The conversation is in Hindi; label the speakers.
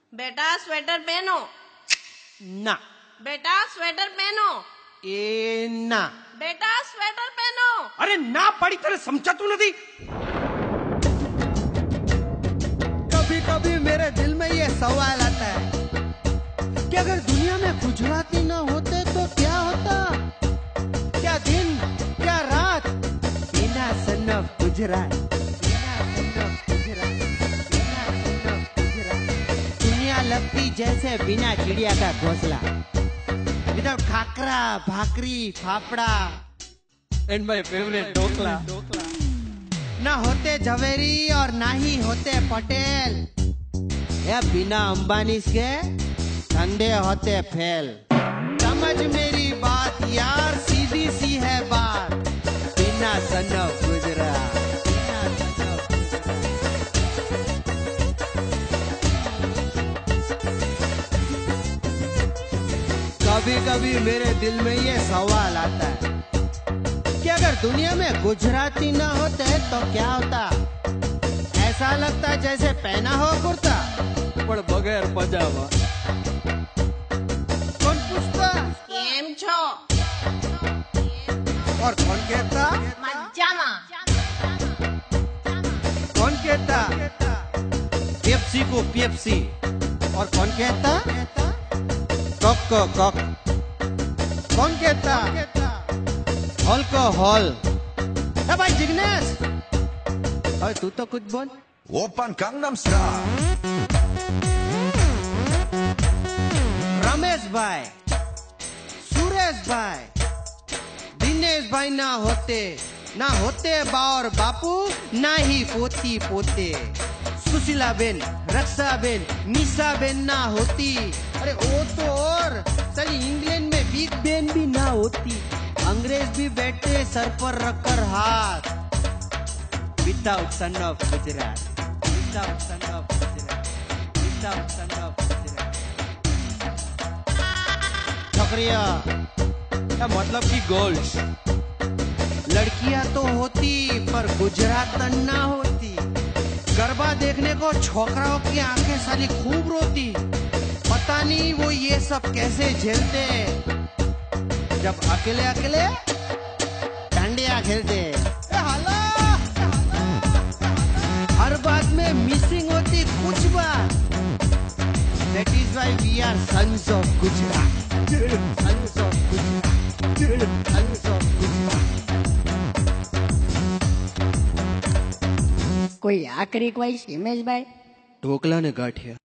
Speaker 1: बेटा स्वेटर पहनो।
Speaker 2: ना।
Speaker 1: बेटा स्वेटर पहनो।
Speaker 2: ए ना।
Speaker 1: बेटा स्वेटर पहनो।
Speaker 2: अरे ना पड़ी तरह समझातू नहीं।
Speaker 3: कभी कभी मेरे दिल में ये सवाल आता है कि अगर दुनिया में गुजराती ना होते तो क्या होता? क्या दिन, क्या रात, बिना सन ऑफ गुजरात, बिना सन ऑफ गुजरात, बिना सन ऑफ गुजरात। दुनिया लगती जैसे बिना चिड़िया का घोंसला। Without khakhra, bhakri, fafda and my favourite dhokla. ना होते झवेरी और ना ही होते पटेल, या बिना अंबानी के ठंडे होते फेल। समझ मेरी बात यार, सीधी सी है बात, बिना सन ऑफ गुजरात, बिना सन ऑफ गुजरात। कभी कभी मेरे दिल में ये सवाल आता है कि अगर दुनिया में गुजराती ना होते तो क्या होता? ऐसा लगता जैसे पहना हो कुर्ता पर बगैर पजामा। कौन पूछता
Speaker 1: केम छो?
Speaker 3: और कौन कहता?
Speaker 1: मजामा।
Speaker 3: कौन कहता पेप्सी को पेप्सी? और कौन कहता कॉक को कॉक? कौन कहता हॉल को हॉल? भाई जिग्नेश, अरे तू तो कुछ बोल।
Speaker 4: 오빤 강남스타일.
Speaker 3: रमेश भाई, सुरेश भाई, दिनेश भाई ना होते बावर बापू, ना ही पोती पोते। सुशीला बेन, रक्षा बेन, निशा बेन ना होती, अरे वो तो और चली इंग्लैंड में बिग बेन भी ना होती। अंग्रेज भी बैठे सर पर रखकर हाथ, without son of Gujarat, without son of Gujarat, without son of Gujarat. छोकरिया क्या मतलब कि गर्ल्स, लड़कियां तो होती पर गुजरातन ना होती। गरबा देखने को छोकराओं की आंखें साली खूब रोती। पता नहीं वो ये सब कैसे झेलते जब अकेले अकेले डांडिया खेलते। हर बात में मिसिंग होती कुछ बात। That is why we are sons of Gujarat. Sons of Gujarat. Sons of Gujarat.
Speaker 5: कोई आखिरी ख्वाहिश हिमेश भाई?
Speaker 3: ढोकला ने गांठिया।